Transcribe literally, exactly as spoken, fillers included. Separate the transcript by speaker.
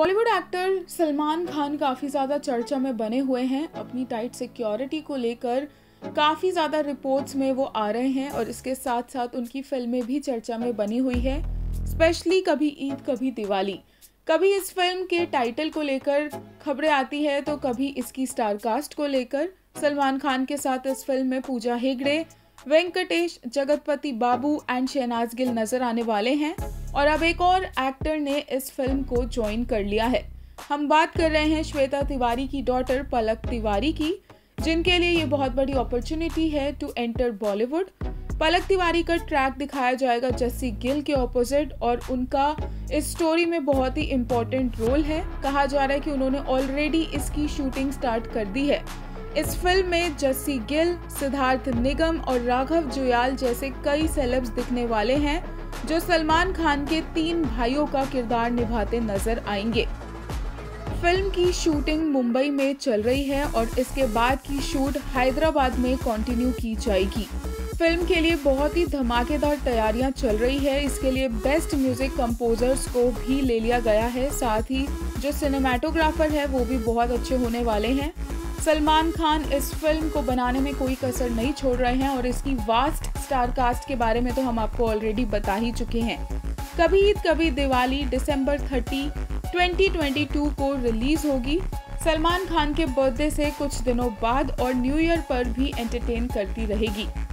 Speaker 1: Bollywood actor Salman Khan काफ़ी ज़्यादा चर्चा में बने हुए हैं। अपनी टाइट सिक्योरिटी को लेकर काफ़ी ज़्यादा रिपोर्ट्स में वो आ रहे हैं और इसके साथ साथ उनकी फिल्में भी चर्चा में बनी हुई है। स्पेशली कभी ईद कभी दिवाली, कभी इस फिल्म के टाइटल को लेकर खबरें आती है तो कभी इसकी स्टार कास्ट को लेकर। सलमान खान के साथ इस फिल्म में पूजा हेगड़े, वेंकटेश, जगतपति बाबू एंड शहनाज गिल नजर आने वाले हैं और अब एक और एक्टर ने इस फिल्म को ज्वाइन कर लिया है। हम बात कर रहे हैं श्वेता तिवारी की डॉटर पलक तिवारी की, जिनके लिए ये बहुत बड़ी अपॉर्चुनिटी है टू एंटर बॉलीवुड। पलक तिवारी का ट्रैक दिखाया जाएगा जस्सी गिल के ऑपोजिट और उनका इस स्टोरी में बहुत ही इम्पोर्टेंट रोल है। कहा जा रहा है कि उन्होंने ऑलरेडी इसकी शूटिंग स्टार्ट कर दी है। इस फिल्म में जस्सी गिल, सिद्धार्थ निगम और राघव जुयाल जैसे कई सेलेब्स दिखने वाले हैं जो सलमान खान के तीन भाइयों का किरदार निभाते नजर आएंगे। फिल्म की शूटिंग मुंबई में चल रही है और इसके बाद की शूट हैदराबाद में कंटिन्यू की जाएगी। फिल्म के लिए बहुत ही धमाकेदार तैयारियां चल रही है। इसके लिए बेस्ट म्यूजिक कंपोजर्स को भी ले लिया गया है, साथ ही जो सिनेमैटोग्राफर है वो भी बहुत अच्छे होने वाले हैं। सलमान खान इस फिल्म को बनाने में कोई कसर नहीं छोड़ रहे हैं और इसकी वास्ट स्टार कास्ट के बारे में तो हम आपको ऑलरेडी बता ही चुके हैं। कभी ईद कभी दिवाली दिसंबर तीस, दो हज़ार बाईस को रिलीज होगी। सलमान खान के बर्थडे से कुछ दिनों बाद और न्यू ईयर पर भी एंटरटेन करती रहेगी।